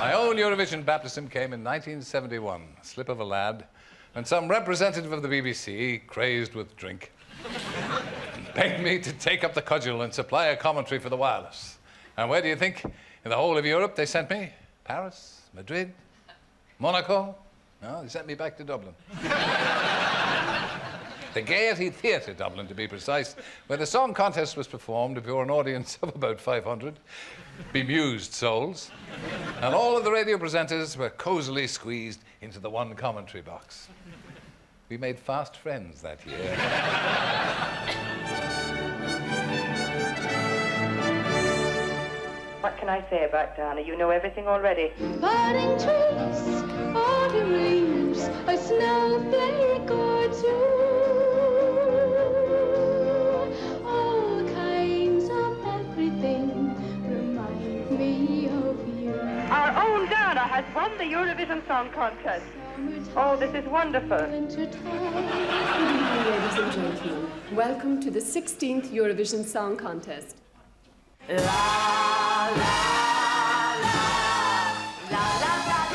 My own Eurovision baptism came in 1971, a slip of a lad, when some representative of the BBC, crazed with drink, begged me to take up the cudgel and supply a commentary for the wireless. And where do you think? In the whole of Europe they sent me? Paris, Madrid, Monaco? No, they sent me back to Dublin. The Gaiety Theatre, Dublin, to be precise, where the song contest was performed before an audience of about 500 bemused souls. And all of the radio presenters were cosily squeezed into the one commentary box. We made fast friends that year. What can I say about Dana? You know everything already. Budding trees, autumn leaves, a snowflake or two. All kinds of everything remind me of you. Our own Dana has won the Eurovision Song Contest. Oh, this is wonderful. Good evening, ladies and gentlemen. Welcome to the 16th Eurovision Song Contest. La, la, la, la, la,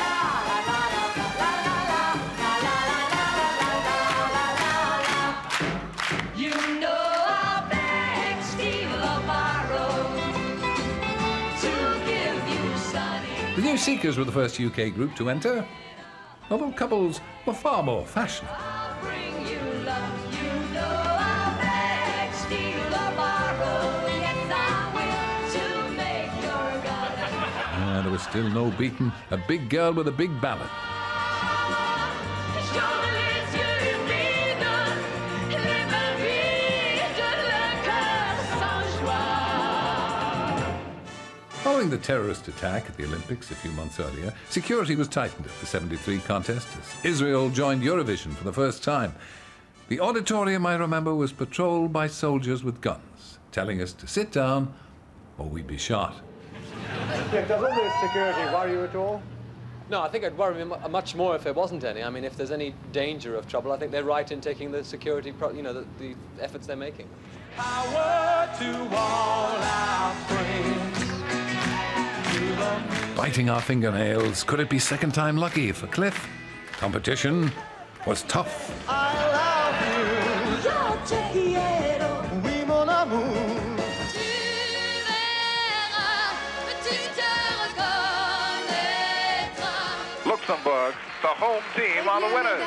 you know I'll beg, steal or borrow to give you sunny. The New Seekers were the first UK group to enter, although couples were far more fashionable. I'll bring you love, you know I'll beg, steal or borrow. Yes, I will to make your God. There was still no beating a big girl with a big ballad. Following the terrorist attack at the Olympics a few months earlier, security was tightened at the '73 contest as Israel joined Eurovision for the first time. The auditorium, I remember, was patrolled by soldiers with guns, telling us to sit down or we'd be shot. Does all this security worry you at all? No, I think it'd worry me much more if there wasn't any. I mean, if there's any danger of trouble, I think they're right in taking the security, the efforts they're making. Power to all our friends. Biting our fingernails, could it be second time lucky for Cliff? Competition was tough. I love you. Yo te quiero. Oui, mon amour. Luxembourg, the home team, are the winners.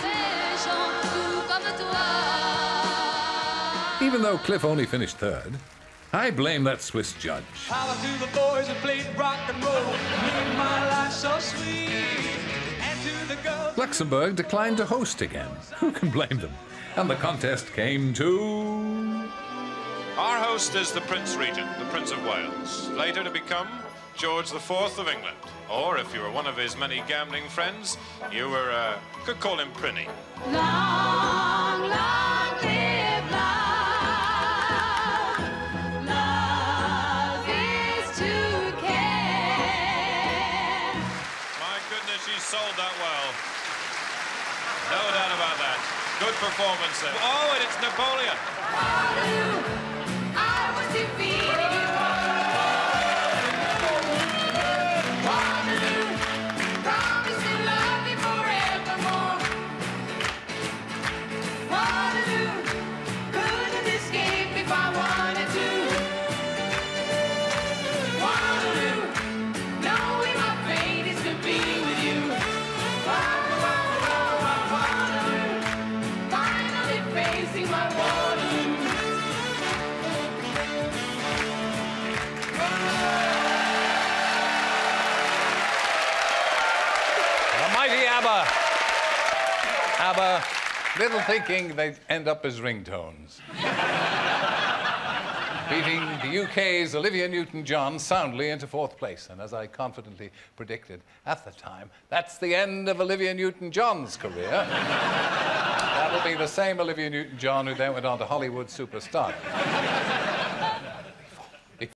Even though Cliff only finished third, I blame that Swiss judge. Power to the boys who played rock and roll. Made my life so sweet. And to the girls. Luxembourg declined to host again. Who can blame them? And the contest came to... Our host is the Prince Regent, the Prince of Wales, later to become George IV of England. Or, if you were one of his many gambling friends, you were, could call him Prinny. Long, long live love. Love is to care. My goodness, she sold that well. No doubt about that. Good performance there. Oh, and it's Napoleon. I was defeated. ABBA, little thinking they'd end up as ringtones. Beating the UK's Olivia Newton-John soundly into fourth place. And as I confidently predicted at the time, that's the end of Olivia Newton-John's career. That'll be the same Olivia Newton-John who then went on to Hollywood superstar.